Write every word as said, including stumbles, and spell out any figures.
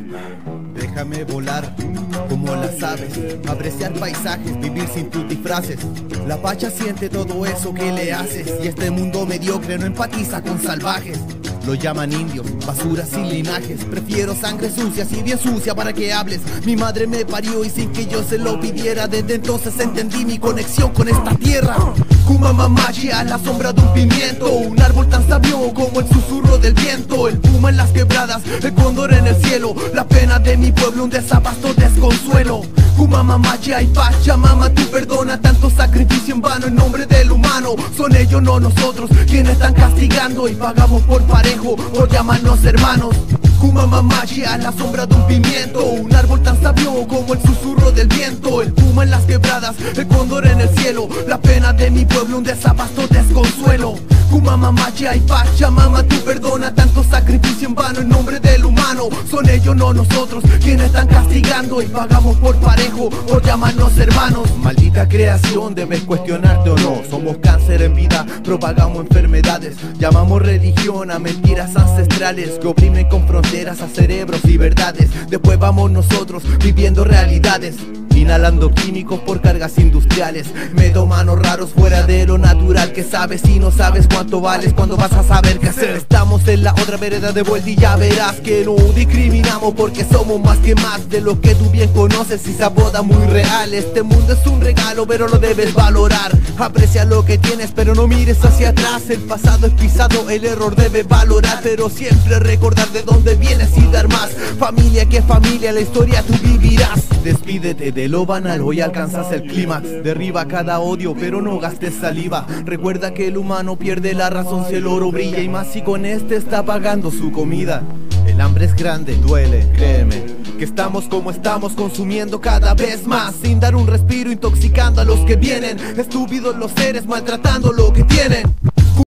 Déjame volar como las aves, apreciar paisajes, vivir sin tus disfraces. La pacha siente todo eso que le haces, y este mundo mediocre no empatiza con salvajes. Lo llaman indios, basura sin linajes. Prefiero sangre sucia, así bien sucia para que hables. Mi madre me parió y sin que yo se lo pidiera, desde entonces entendí mi conexión con esta tierra. Kumamamachi a la sombra de un pimiento, un árbol tan sabio como el susurro del viento. El puma en las quebradas, el cóndor en el cielo, la pena de mi pueblo un desabasto desconsuelo. Kumamamachi ay Pachamama, tú perdona tanto sacrificio en vano en nombre del humano. Son ellos no nosotros quienes están castigando, y pagamos por parejo por llamarnos hermanos. Kumamamachi a la sombra de un pimiento, un árbol tan sabio como el susurro del viento. El puma en las quebradas, el cóndor en el cielo, la pena de mi pueblo un desabasto desconsuelo. Kumamamachi ay Pachamama, tú perdona tanto sacrificio en vano en nombre del humano. Son ellos no nosotros quienes están castigando, y pagamos por parejo por llamarnos hermanos. Maldita creación, debes cuestionarte o no. Somos cáncer en vida, propagamos enfermedades. Llamamos religión a mentiras ancestrales que oprimen con fronteras a cerebros y verdades. Después vamos nosotros viviendo realidades, inhalando químicos por cargas industriales. Medomanos raros fuera de lo natural, que sabes y no sabes cuánto vales cuando vas a saber qué hacer. Estamos en la otra vereda de vuelta y ya verás que no discriminamos, porque somos más que más de lo que tú bien conoces y se aboda muy real. Este mundo es un regalo pero lo debes valorar. Aprecia lo que tienes pero no mires hacia atrás. El pasado es pisado, el error debe valorar, pero siempre recordar de dónde vienes y dar más. Familia que familia, la historia tú vivirás. Despídete de lo banal, hoy alcanzas el clímax. Derriba cada odio pero no gastes saliva. Recuerda que el humano pierde la razón si el oro brilla, y más si con este está pagando su comida. El hambre es grande, duele, créeme, que estamos como estamos consumiendo cada vez más, sin dar un respiro, intoxicando a los que vienen. Estúpidos los seres maltratando lo que tienen.